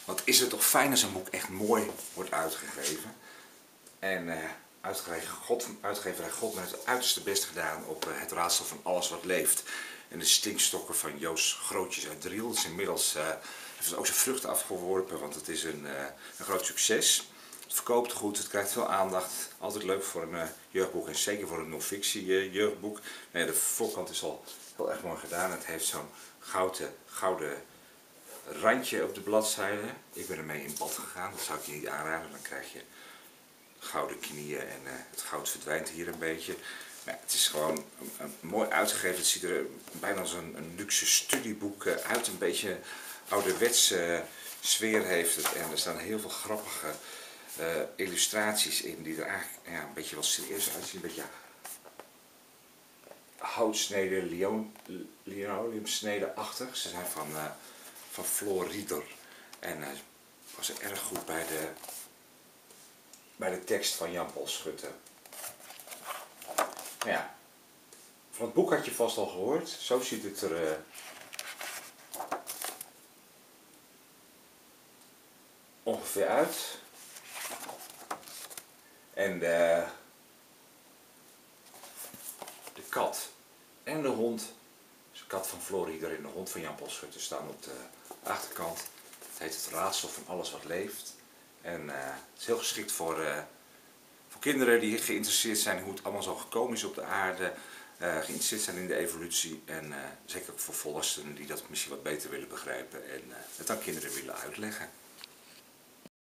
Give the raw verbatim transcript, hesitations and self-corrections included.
Wat is het toch fijn als een boek echt mooi wordt uitgegeven. En uh, uitgeverij God, uitgeverij God met het uiterste best gedaan op uh, het raadsel van alles wat leeft. En de stinkstokken van Joost Grootjes uit Driel. Het is inmiddels uh, heeft ook zijn vruchten afgeworpen, want het is een, uh, een groot succes. Het verkoopt goed, het krijgt veel aandacht. Altijd leuk voor een uh, jeugdboek en zeker voor een non-fictie uh, jeugdboek. Nee, de voorkant is al heel erg mooi gedaan. Het heeft zo'n gouden, gouden randje op de bladzijde. Ik ben ermee in bad gegaan, dat zou ik je niet aanraden. Dan krijg je gouden knieën en uh, het goud verdwijnt hier een beetje. Maar ja, het is gewoon een, een mooi uitgegeven. Het ziet er bijna als een, een luxe studieboek uit. Een beetje ouderwetse sfeer heeft het. En er staan heel veel grappige uh, illustraties in die er eigenlijk ja, een beetje wel serieus uitzien. Een beetje houtsneden, linoleumsneden-achtig. Ze zijn van, uh, van Floor Rieder. En uh, was er erg goed bij de, bij de tekst van Jan Paul Schutte. Ja, van het boek had je vast al gehoord. Zo ziet het er uh, ongeveer uit. En de, de kat en de hond, dus de kat van Floor Rieder en de hond van Jan Paul Schutte staan op de achterkant. Het heet Het raadsel van alles wat leeft. En uh, het is heel geschikt voor, uh, voor kinderen die geïnteresseerd zijn in hoe het allemaal zo gekomen is op de aarde. Uh, geïnteresseerd zijn in de evolutie en uh, zeker ook voor volwassenen die dat misschien wat beter willen begrijpen en uh, het aan kinderen willen uitleggen.